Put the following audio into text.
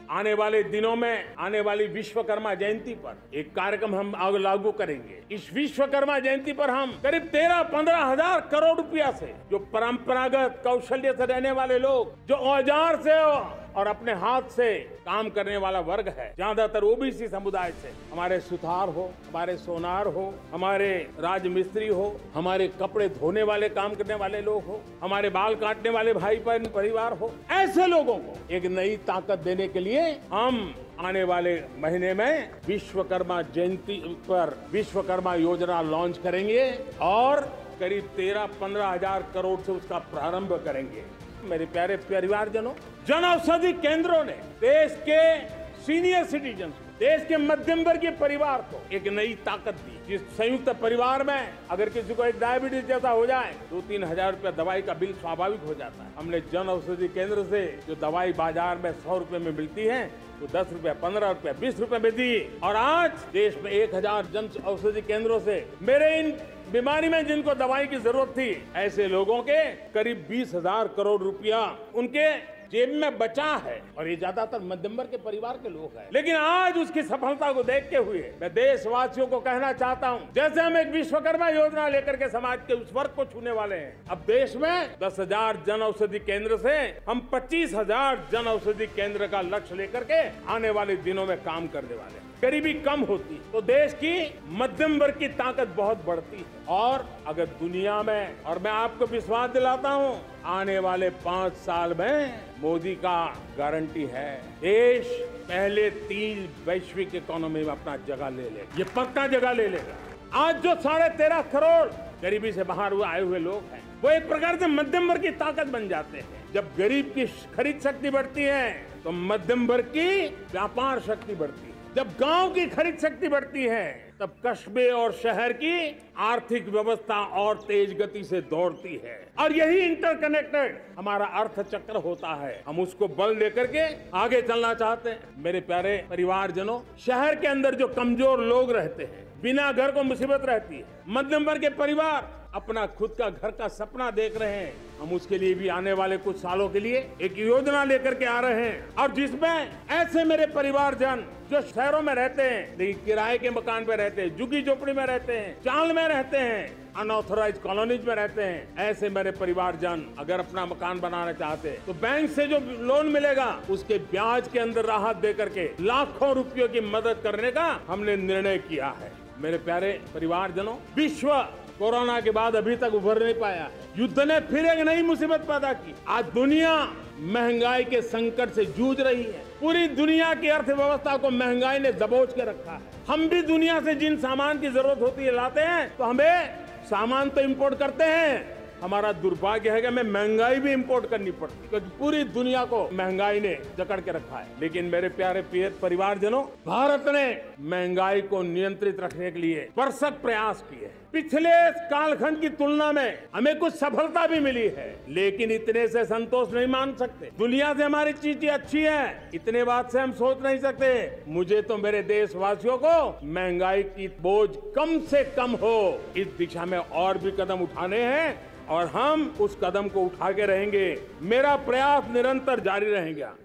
आने वाले दिनों में आने वाली विश्वकर्मा जयंती पर एक कार्यक्रम हम लागू करेंगे। इस विश्वकर्मा जयंती पर हम करीब 13-15 हजार करोड़ रुपया से जो परंपरागत कौशल्य से रहने वाले लोग, जो औजार से और अपने हाथ से काम करने वाला वर्ग है, ज्यादातर ओबीसी समुदाय से, हमारे सुथार हो, हमारे सोनार हो, हमारे राजमिस्त्री हो, हमारे कपड़े धोने वाले काम करने वाले लोग हो, हमारे बाल काटने वाले भाई बहन परिवार हो, ऐसे लोगों को एक नई ताकत देने के लिए हम आने वाले महीने में विश्वकर्मा जयंती पर विश्वकर्मा योजना लॉन्च करेंगे और करीब 13-15 हजार करोड़ से उसका प्रारंभ करेंगे। मेरे प्यारे परिवारजनों, जन औषधि केंद्रों ने देश के सीनियर सिटीजन, देश के मध्यम वर्गीय परिवार को एक नई ताकत दी। जिस संयुक्त परिवार में अगर किसी को एक डायबिटीज जैसा हो जाए 2-3 हजार रुपया दवाई का बिल स्वाभाविक हो जाता है। हमने जन औषधि केंद्र से जो दवाई बाजार में 100 रुपए में मिलती है वो 10 रुपया, 15 रुपया, 20 रुपए में दी। और आज देश में 1000 जन औषधि केंद्रों से मेरे इन बीमारी में जिनको दवाई की जरूरत थी, ऐसे लोगों के करीब 20,000 करोड़ रुपया उनके जेब में बचा है और ये ज्यादातर मध्यम वर्ग के परिवार के लोग हैं। लेकिन आज उसकी सफलता को देखते हुए मैं देशवासियों को कहना चाहता हूं, जैसे हम एक विश्वकर्मा योजना लेकर के समाज के उस वर्ग को छूने वाले हैं, अब देश में 10,000 जन औषधि केंद्र से हम 25,000 जन औषधि केंद्र का लक्ष्य लेकर के आने वाले दिनों में काम करने वाले हैं। गरीबी कम होती तो देश की मध्यम वर्ग की ताकत बहुत बढ़ती है। और अगर दुनिया में, और मैं आपको विश्वास दिलाता हूं, आने वाले 5 साल में मोदी का गारंटी है, देश पहले 3 वैश्विक इकोनॉमी में अपना जगह ले लेगा। ये पक्का जगह ले लेगा। आज जो 13.5 करोड़ गरीबी से बाहर आए हुए लोग हैं, वो एक प्रकार से मध्यम वर्ग की ताकत बन जाते हैं। जब गरीब की खरीद शक्ति बढ़ती है तो मध्यम वर्ग की व्यापार शक्ति बढ़ती है। जब गांव की खरीद शक्ति बढ़ती है तब कस्बे और शहर की आर्थिक व्यवस्था और तेज गति से दौड़ती है। और यही इंटरकनेक्टेड हमारा अर्थ चक्र होता है। हम उसको बल लेकर के आगे चलना चाहते हैं। मेरे प्यारे परिवारजनों, शहर के अंदर जो कमजोर लोग रहते हैं, बिना घर को मुसीबत रहती है, मध्यम वर्ग के परिवार अपना खुद का घर का सपना देख रहे हैं, हम उसके लिए भी आने वाले कुछ सालों के लिए एक योजना लेकर के आ रहे हैं। और जिसमें ऐसे मेरे परिवारजन जो शहरों में रहते हैं लेकिन किराए के मकान पे रहते हैं, झुग्गी झोपड़ी में रहते हैं, चाल में रहते हैं, अनऑथराइज्ड कॉलोनीज में रहते हैं, ऐसे मेरे परिवारजन अगर अपना मकान बनाना चाहते हैं तो बैंक से जो लोन मिलेगा उसके ब्याज के अंदर राहत देकर के लाखों रुपयों की मदद करने का हमने निर्णय किया है। मेरे प्यारे परिवारजनों, विश्व कोरोना के बाद अभी तक उभर नहीं पाया है। युद्ध ने फिर एक नई मुसीबत पैदा की। आज दुनिया महंगाई के संकट से जूझ रही है। पूरी दुनिया की अर्थव्यवस्था को महंगाई ने दबोच के रखा है। हम भी दुनिया से जिन सामान की जरूरत होती है लाते हैं, तो हमें सामान तो इंपोर्ट करते हैं। हमारा दुर्भाग्य है कि हमें महंगाई भी इंपोर्ट करनी पड़ती, क्योंकि पूरी दुनिया को महंगाई ने जकड़ के रखा है। लेकिन मेरे प्यारे परिवारजनों, भारत ने महंगाई को नियंत्रित रखने के लिए भरसक प्रयास किए। पिछले कालखंड की तुलना में हमें कुछ सफलता भी मिली है, लेकिन इतने से संतोष नहीं मान सकते। दुनिया से हमारी चीजें अच्छी है, इतने बात से हम सोच नहीं सकते। मुझे तो मेरे देशवासियों को महंगाई की बोझ कम से कम हो, इस दिशा में और भी कदम उठाने हैं और हम उस कदम को उठा के रहेंगे। मेरा प्रयास निरंतर जारी रहेगा।